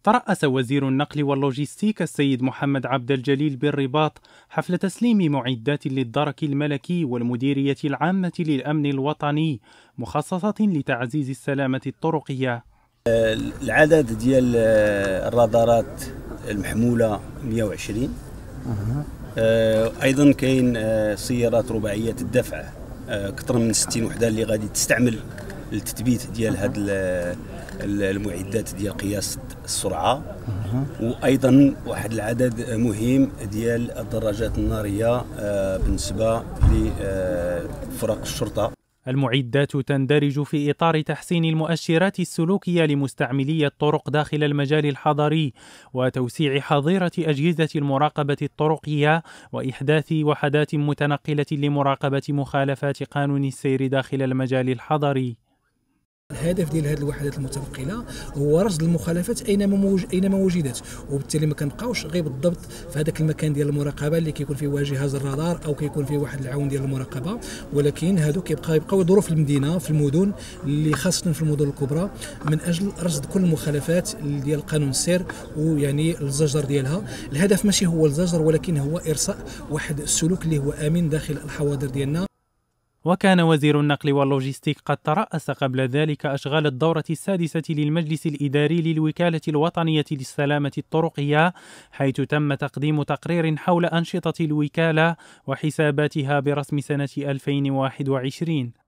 ترأس وزير النقل واللوجستيك السيد محمد عبد الجليل بالرباط حفل تسليم معدات للدرك الملكي والمديرية العامة للأمن الوطني مخصصة لتعزيز السلامة الطرقية. العدد ديال الرادارات المحمولة 120. أيضا كاين سيارات رباعية الدفع أكثر من 60 وحدة اللي غادي تستعمل للتثبيت ديال هاد المعدات ديال قياس السرعة، وأيضا واحد العدد مهم ديال الدراجات النارية بالنسبة لفرق الشرطة. المعدات تندرج في إطار تحسين المؤشرات السلوكية لمستعملي الطرق داخل المجال الحضري وتوسيع حظيرة أجهزة المراقبة الطرقية وإحداث وحدات متنقلة لمراقبة مخالفات قانون السير داخل المجال الحضري. الهدف ديال هذه الوحدات المتنقله هو رصد المخالفات اينما وجدت، وبالتالي ما كنبقاوش غير بالضبط في هذاك المكان ديال المراقبه اللي كيكون فيه جهاز الرادار او كيكون فيه واحد العون ديال المراقبه، ولكن هادو كيبقاو يدوروا في المدينه في المدن اللي خاصه في المدن الكبرى من اجل رصد كل المخالفات ديال قانون السير ويعني الزجر ديالها. الهدف ماشي هو الزجر ولكن هو ارساء واحد السلوك اللي هو امن داخل الحواضر ديالنا. وكان وزير النقل واللوجستيك قد ترأس قبل ذلك أشغال الدورة السادسة للمجلس الإداري للوكالة الوطنية للسلامة الطرقية، حيث تم تقديم تقرير حول أنشطة الوكالة وحساباتها برسم سنة 2021.